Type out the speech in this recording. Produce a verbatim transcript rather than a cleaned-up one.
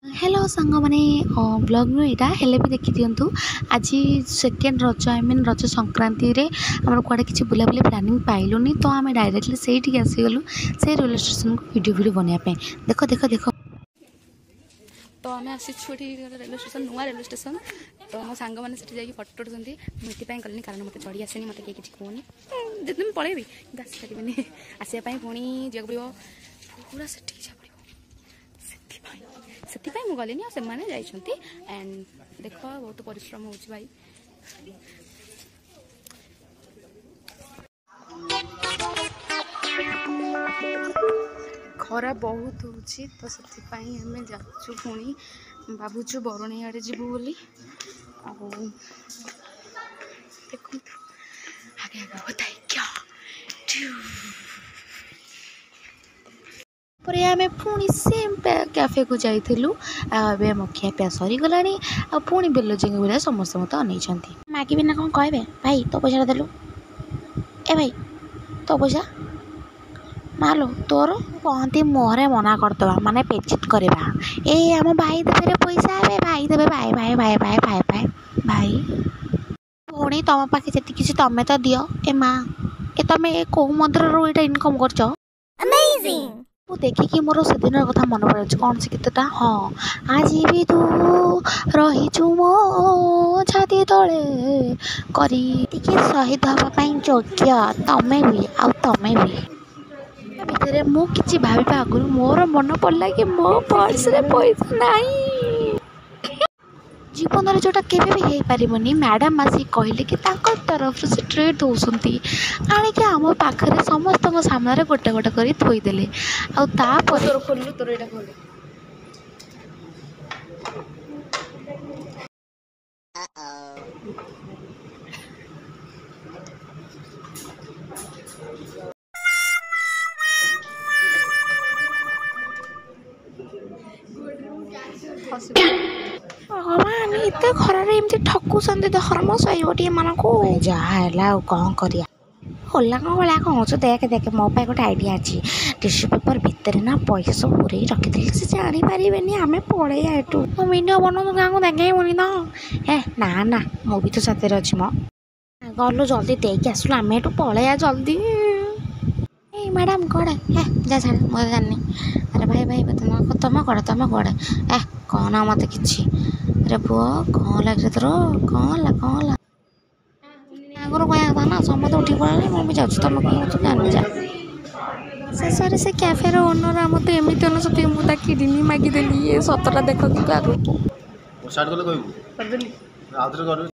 hello सांग मैंने blog नु यहाँ हेल्ले भी देखी दिंतु आज सेकेंड रज आई मीन रज संक्रांति रे आम कड़े किसी बुलाबुली प्लानिंग पाइलुनी तो आम डायरेक्टली से आसीगलु से रेलवे स्टेशन को वीडियो वीडियो बनवाई देख देख देख तो आम आसी रेलवे स्टेशन नुआ रेलवे स्टेशन तो मो सांग मैंने जाकि फटो उठाते मुझे कल कारण मत चढ़ी आसेनी मत किसी कहूनी दिन पलैबी आसपारे आसपाई पुणी जाक पड़ो पूरा से से मुझे गलिनी से एंड देख बहुत परिश्रम हो भाई खरा बहुत हो तो से जाचु पुणी भावुचु बरुणी आड़े जीवु बोली देखो आगे आगे बताई क्या पर आम पुणी सेम कैफे को जाइलु आम खियापिया सरीगला आ पुणी बेलोजी भाई समस्त मत अन मागिबी ना कौन कहे भाई तो पैसा देलु ए भाई तो पैसा मालो तोर कहती मुहरे मना करदे माने पेचित करवा ए आम भाई देवे पैसा ए भाई देवे भाई भाई भाई भाई भाई भाई भाई पुणी तुम पाखे जी तुम तो दियो ए माँ ए तुम कौ मंत्र रू ये इनकम कर देखिकी मोर से दिन कथा मन पड़ कौन से गीतटा हाँ आज भी तू रहीचु मो छाती तले करी शहीद हाँपाई योग्य तमें भी आ तमें भी भितर मुझे भाविबा आगु मोर मन पड़ा कि मो पर्स रे पैसा नहीं जीवन में जोटा केवे भी हो पारनी मैडम आसिक कहले कि तरफ से ट्रीट दौरान आणिक आम पाखे समस्त सामने गोटे गोटे कर थोदेले भगवान इतने खरार एमती ठकुंट धर्म सही मान को जहाँ कौन कर होला कौन भाया कहूँ देख देख मो पास गोटे आइडिया अच्छी टिश्यू पेपर भितर ना पैसा सब पूरे रखिदे से जापारे आम पलैया एटू मो वीडियो बनाऊ क्या देखी तो ए ना ना मो भी तो साथ अच्छी मो गलु जल्दी देख आसलु आम एटू पलैया जल्दी ए मैडम कड़े ए जा छाड़ मत जानी अरे भाई भाई तुम तुम कड़े तुम कड़े ए कहना मत कि अरे पुओ कौन लगे तोर कौन ला कौन ला आगर कह था ना समस्त उठी पड़ा मुझे जाऊँ तुम कहीं तो जान जा शेष से कैफे ओनर आम तो एमती अनुसती मुझे मागिदेली ये सतटा देख कि आगे